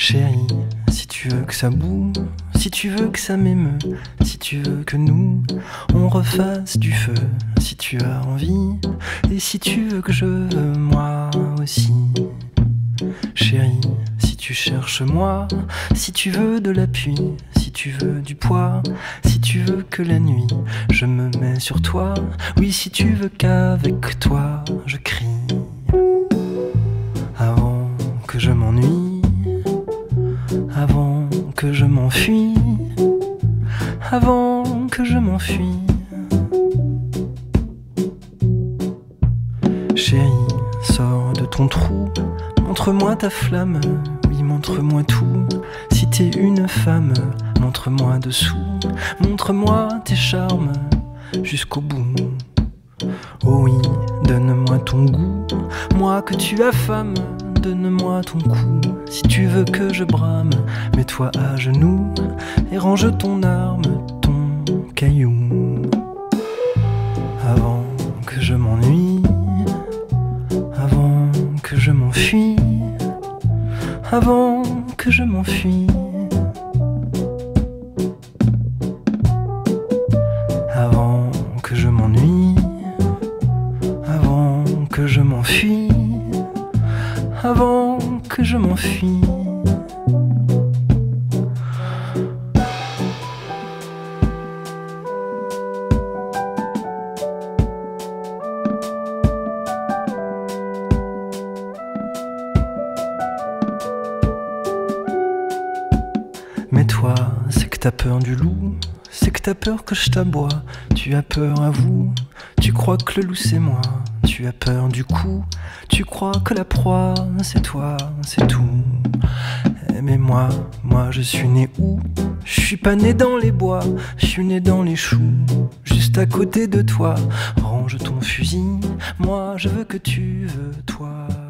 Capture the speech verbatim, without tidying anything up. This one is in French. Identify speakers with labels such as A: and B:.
A: Chérie, si tu veux que ça boue, si tu veux que ça m'émeut, si tu veux que nous, on refasse du feu, si tu as envie, et si tu veux que je veux moi aussi. Chérie, si tu cherches moi, si tu veux de l'appui, si tu veux du poids, si tu veux que la nuit, je me mets sur toi, oui si tu veux qu'avec toi, je crie. Avant que je m'ennuie, avant que je m'enfuis, avant que je m'enfuis. Chérie, sors de ton trou, montre-moi ta flamme, oui montre-moi tout. Si t'es une femme, montre-moi dessous, montre-moi tes charmes jusqu'au bout. Oh oui, donne-moi ton goût, moi que tu affames, donne-moi ton cou. Si tu veux que je brame, mets-toi à genoux et range ton arme, ton caillou. Avant que je m'ennuie, avant que je m'enfuis, avant que je m'enfuis, avant que je m'ennuie, avant que je m'enfuis, avant que je m'enfuis. Mais toi, c'est que t'as peur du loup, c'est que t'as peur que je t'aboie, tu as peur à vous, tu crois que le loup c'est moi, tu as peur du coup, tu crois que la proie c'est toi, c'est tout. Mais moi, moi je suis né où? Je suis pas né dans les bois, je suis né dans les choux, juste à côté de toi. Range ton fusil, moi je veux que tu veux toi.